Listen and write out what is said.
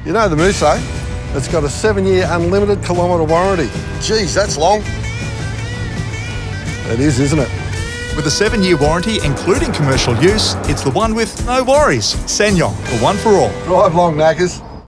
You know the Muso? It's got a 7-year unlimited kilometre warranty. Geez, that's long. It is, isn't it? With a 7-year warranty, including commercial use, it's the one with no worries. SsangYong, the one for all. Drive long, knackers.